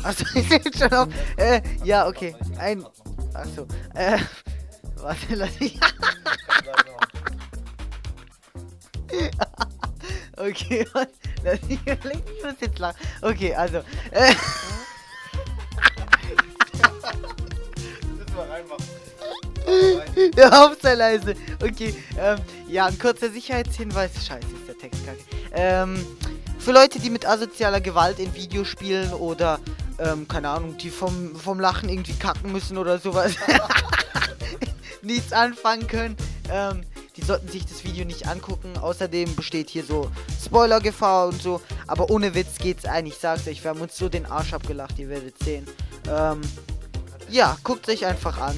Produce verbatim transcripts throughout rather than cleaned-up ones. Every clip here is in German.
Achso, ich sehe schon auf. Äh, ja, okay. Ein. Achso. Äh. Warte, lass ich. Okay, was? Lass ich überlegen, ich muss jetzt lachen. Okay, also. Äh. Müssen wir reinmachen. Der Hauptteil leise. Okay, ähm, ja, ein kurzer Sicherheitshinweis. Scheiße, ist der Text kacke. Ähm, für Leute, die mit asozialer Gewalt in Videospielen oder, ähm, keine Ahnung, die vom, vom Lachen irgendwie kacken müssen oder sowas, nichts anfangen können, ähm, die sollten sich das Video nicht angucken. Außerdem besteht hier so Spoilergefahr und so. Aber ohne Witz geht's ein. Ich sag's euch, wir haben uns so den Arsch abgelacht, ihr werdet sehen. Ähm, ja, guckt euch einfach an.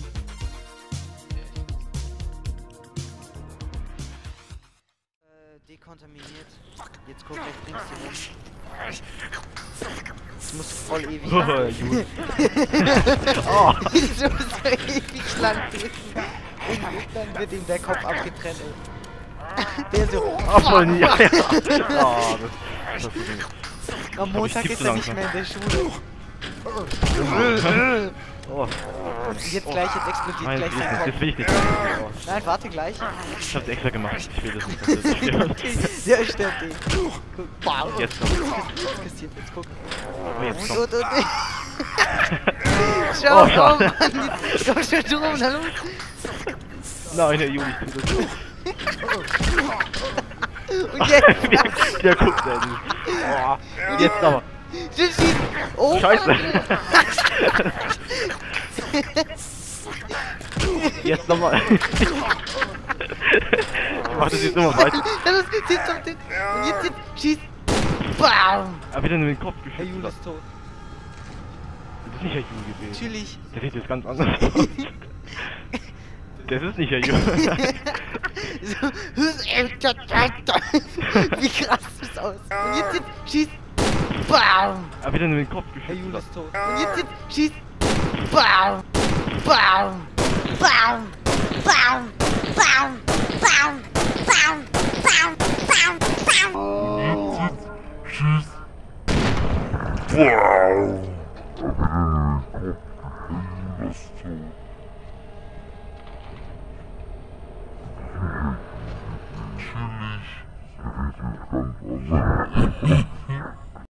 Dekontaminiert. Jetzt guck, ich bring's dir rum. Das muss voll ewig Oh, lang gut. oh. Das muss so ewig lang drücken. Und dann wird ihm der Kopf abgetrennt. Der so. Oh, voll nie. Ja, ja. Oh, das, das ist Am Montag ist er nicht mehr in der Schule. Oh. Und jetzt gleich, jetzt explodiert Nein, gleich das sein will Kopf. ich nicht. Das will ich nicht. Oh. Nein, warte gleich. Ich hab's extra gemacht. Ich will das nicht, dass das stirbt. Okay, der stirbt eh. Guck. Bam. Jetzt noch. Jetzt kassiert, jetzt guck. Oh, jetzt Und, noch. und, und. Schau, Oh, oh, schade. Mann, jetzt komm schon drum, na los. Nein, Herr Juli, ich tu das nicht. Und jetzt. Der guckt er nicht. Oh. Jetzt aber. Schieß, schieß. Oh, Scheiße. Mann. Jetzt nochmal. Ich mach das jetzt immer weiter. Ja, los, jetzt auf den. Und jetzt, jetzt, schieß. Bam. Er wird in den Kopf Herr geschützt. Jule ist tot. Das ist nicht Herr Jule gewesen. Natürlich. Der sieht jetzt ganz anders aus. Das ist nicht Herr Jule. Wie krass ist das aus? Und jetzt, jetzt, schieß. Bam. Er wird in den Kopf Herr geschützt. Jule ist tot. Und jetzt, jetzt, schieß. Bam. Bam. Bam. Bam. Bam. Bam. Bam. Bam. Bam. Bam. Natürlich.